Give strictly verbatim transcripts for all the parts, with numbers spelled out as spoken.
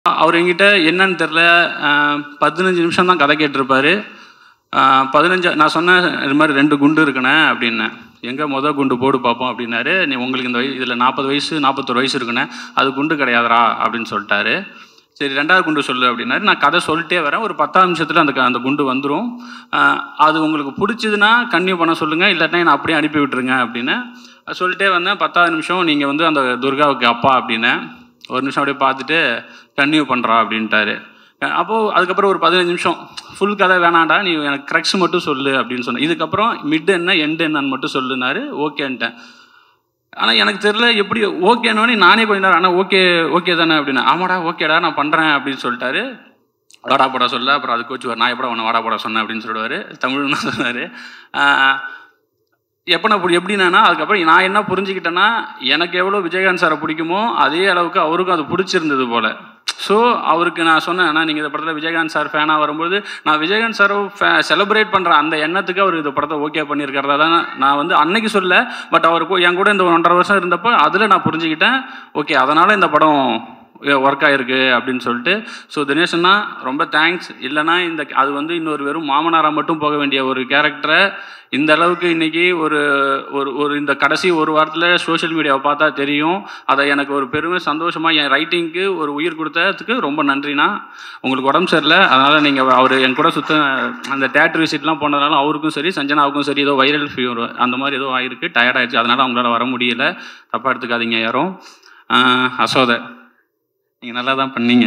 அவர் என்கிட்ட என்னன்னு தெரில, பதினஞ்சு நிமிஷம் தான் கதை கேட்டிருப்பாரு. பதினஞ்சு நான் சொன்னேன், இது மாதிரி ரெண்டு குண்டு இருக்குண்ணே அப்படின்னேன். எங்கே மொதல் குண்டு போடு பார்ப்போம் அப்படின்னாரு. நீ உங்களுக்கு இந்த வயசு இதில் நாற்பது வயசு நாற்பத்தொரு வயசு இருக்குண்ணே, அது குண்டு கிடையாதுரா அப்படின்னு சொல்லிட்டாரு. சரி ரெண்டாவது குண்டு சொல்லு அப்படின்னாரு. நான் கதை சொல்லிட்டே வரேன். ஒரு பத்தாம் நிமிஷத்தில் அந்த அந்த குண்டு வந்துடும். அது உங்களுக்கு பிடிச்சதுன்னா கன்டினியூ பண்ண சொல்லுங்கள், இல்லாட்டினா நான் அப்படியே அனுப்பி விட்டுருங்க அப்படின்னு சொல்லிட்டே வந்தேன். பத்தாவது நிமிஷம் நீங்கள் வந்து அந்த துர்காவுக்கு அப்பா அப்படின்னேன். ஒரு நிமிஷம் அப்படியே பார்த்துட்டு கன்டினியூ பண்ணுறா அப்படின்ட்டாரு. அப்போது அதுக்கப்புறம் ஒரு பதினஞ்சு நிமிஷம் ஃபுல் கதை வேணாண்டா, நீ எனக்கு க்ரக்ஸ் மட்டும் சொல்லு அப்படின்னு சொன்னேன். இதுக்கப்புறம் மிட் என்ன எண்டு என்னன்னு மட்டும் சொல்லுனாரு. ஓகேன்ட்டேன். ஆனால் எனக்கு தெரியல எப்படி ஓகேனோடனே நானே கொஞ்ச நேரம் ஆனால் ஓகே ஓகே தானே அப்படின்னா, ஆமாடா ஓகேடா நான் பண்ணுறேன் அப்படின்னு சொல்லிட்டாரு. வாடா போடா சொல்ல. அப்புறம் அது கோச்சுவார், நான் எப்படா உன்னை வாடா போடா சொன்னேன் அப்படின்னு சொல்லுவார். தமிழ்னு தான் சொன்னார். எப்போ நான் இப்படி எப்படின்னா, அதுக்கப்புறம் நான் என்ன புரிஞ்சுக்கிட்டேன்னா, எனக்கு எவ்வளோ விஜயகாந்த் சாரை பிடிக்குமோ அதே அளவுக்கு அவருக்கும் அது பிடிச்சிருந்தது போல். ஸோ அவருக்கு நான் சொன்னேன், ஆனால் நீங்கள் இந்த படத்தில் விஜயகாந்த் சார் ஃபேனாக வரும்போது நான் விஜயகாந்த் சாரை ஃபே செலிப்ரேட் பண்ணுற அந்த எண்ணத்துக்கு அவர் இந்த படத்தை ஓகே பண்ணியிருக்கிறதா தான் நான் வந்து அன்னைக்கு சொல்ல. பட் அவருக்கு என் கூட இந்த ஒன்றரை வருஷம் இருந்தப்போ அதில் நான் புரிஞ்சுக்கிட்டேன். ஓகே அதனால் இந்த படம் ஒர்க் ஆகிருக்கு அப்படின்னு சொல்லிட்டு. ஸோ தினேஷன்னா ரொம்ப தேங்க்ஸ். இல்லைனா இந்த அது வந்து இன்னொரு வெறும் மாமனாராக மட்டும் போக வேண்டிய ஒரு கேரக்டரை இந்த அளவுக்கு இன்றைக்கி ஒரு ஒரு ஒரு இந்த கடைசி ஒரு வாரத்தில் சோஷியல் மீடியாவை பார்த்தா தெரியும். அதை எனக்கு ஒரு பெருமை சந்தோஷமாக என் ரைட்டிங்க்கு ஒரு உயிர் கொடுத்ததுக்கு ரொம்ப நன்றிண்ணா. உங்களுக்கு உடம்பு சரியில்லை, அதனால் நீங்கள் அவர் என் கூட சுற்ற அந்த தேட்டர் விசிட்லாம் போனதுனால அவருக்கும் சரி சஞ்சனாவுக்கும் சரி ஏதோ வைரல் ஃபீவர் அந்த மாதிரி ஏதோ ஆகிருக்கு, டயர்டாகிடுச்சு, அதனால் அவங்களால வர முடியலை. தப்பாக எடுத்துக்காதீங்க யாரும். அசோதை நீங்கள் நல்லா தான் பண்ணீங்க,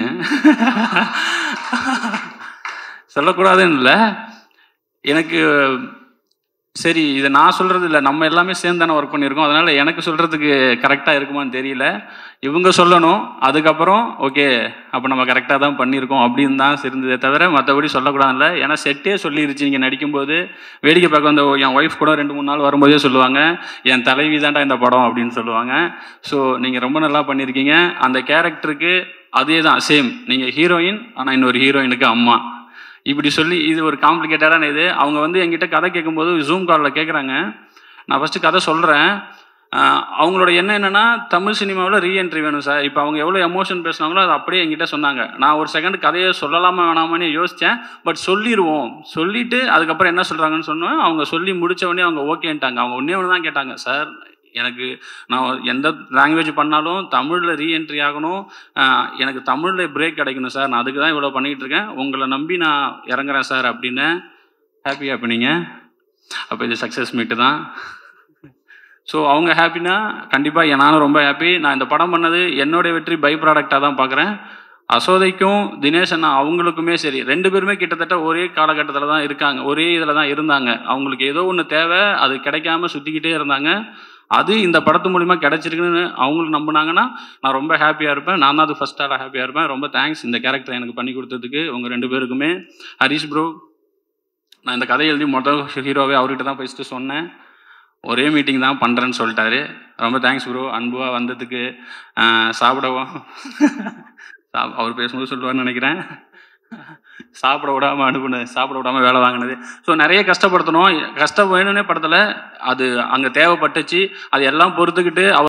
சொல்லக்கூடாதுன்னு இல்லை. எனக்கு சரி இதை நான் சொல்கிறது இல்லை, நம்ம எல்லாமே சேர்ந்து தானே ஒர்க் பண்ணியிருக்கோம், அதனால் எனக்கு சொல்கிறதுக்கு கரெக்டாக இருக்குமான்னு தெரியல. இவங்க சொல்லணும், அதுக்கப்புறம் ஓகே அப்போ நம்ம கரெக்டாக தான் பண்ணியிருக்கோம் அப்படின்னு தான் இருந்ததே தவிர மற்றபடி சொல்லக்கூடாதுல்ல. ஏன்னா செட்டே சொல்லிருச்சு, நீங்கள் நடிக்கும்போது வேடிக்கை பார்க்க வந்த என் ஒய்ஃப் கூட ரெண்டு மூணு நாள் வரும்போதே சொல்லுவாங்க, என் தலைவி தான்டா இந்த படம் அப்படின்னு சொல்லுவாங்க. ஸோ நீங்கள் ரொம்ப நல்லா பண்ணியிருக்கீங்க. அந்த கேரக்டருக்கு அதே தான் சேம், நீங்கள் ஹீரோயின் ஆனால் இன்னொரு ஹீரோயினுக்கு அம்மா இப்படி சொல்லி இது ஒரு காம்ப்ளிகேட்டடான இது. அவங்க வந்து என்கிட்ட கதை கேட்கும்போது ஜூம் காலில் கேட்குறாங்க. நான் ஃபஸ்ட்டு கதை சொல்கிறேன். அவங்களோட எண்ணம் என்னென்னா, தமிழ் சினிமாவில் ரீஎன்ட்ரி வேணும் சார். இப்போ அவங்க எவ்வளோ எமோஷன் பேசுனாங்களோ அதை அப்படியே என்கிட்ட சொன்னாங்க. நான் ஒரு செகண்ட் கதையை சொல்லலாமா வேணாமான்னு யோசித்தேன். பட் சொல்லிடுவோம், சொல்லிவிட்டு அதுக்கப்புறம் என்ன சொல்கிறாங்கன்னு சொன்னோம். அவங்க சொல்லி முடித்த உடனே அவங்க ஓகேன்ட்டாங்க. அவங்க ஒன்றே ஒன்று தான் கேட்டாங்க, சார் எனக்கு நான் எந்த லாங்குவேஜ் பண்ணாலும் தமிழில் ரீஎன்ட்ரி ஆகணும், எனக்கு தமிழில் பிரேக் கிடைக்கணும் சார், நான் அதுக்கு தான் இவ்வளோ பண்ணிகிட்டு இருக்கேன், உங்களை நம்பி நான் இறங்குறேன் சார் அப்படின்னு. ஹாப்பி ஹாப்பினீங்க. அப்போ இது சக்ஸஸ் மீட்டு தான். ஸோ அவங்க ஹாப்பினா கண்டிப்பாக நானும் ரொம்ப ஹாப்பி. நான் இந்த படம் பண்ணது என்னுடைய வெற்றி பை ப்ராடக்டாக தான் பார்க்குறேன். அசோதைக்கும் தினேஷ் அண்ணா அவங்களுக்குமே சரி, ரெண்டு பேருமே கிட்டத்தட்ட ஒரே காலகட்டத்தில் தான் இருக்காங்க, ஒரே இதில் தான் இருந்தாங்க. அவங்களுக்கு ஏதோ ஒன்று தேவை, அது கிடைக்காம சுற்றிக்கிட்டே இருந்தாங்க. அது இந்த படத்து மூலிமா கிடச்சிருக்குன்னு அவங்களுக்கு நம்பினாங்கன்னா நான் ரொம்ப ஹாப்பியாக இருப்பேன். நான் தான் அது ஃபஸ்ட் ஆளாக ஹாப்பியாக இருப்பேன். ரொம்ப தேங்க்ஸ் இந்த கேரக்டர் எனக்கு பண்ணி கொடுத்ததுக்கு உங்கள் ரெண்டு பேருக்குமே. ஹரிஷ் ப்ரோ, நான் இந்த கதை எழுதி மொதல் ஹீரோவே அவர்கிட்ட தான் ஃபஸ்ட்டு சொன்னேன். ஒரே மீட்டிங் தான் பண்ணுறேன்னு சொல்லிட்டாரு. ரொம்ப தேங்க்ஸ் ப்ரோ, அன்புவாக வந்ததுக்கு. சாப்பிடவும் அவர் பேசும்போது சொல்லுவார்னு நினைக்கிறேன். சாப்பிட விடாமல் அனுப்புனது, சாப்பிட விடாமல் வேலை வாங்கினது. ஸோ நிறைய கஷ்டப்படுத்தணும், கஷ்டம் வேணும்னே படத்தில் அது அங்கே தேவைப்பட்டுச்சு. அது எல்லாம் பொறுத்துக்கிட்டு அவர்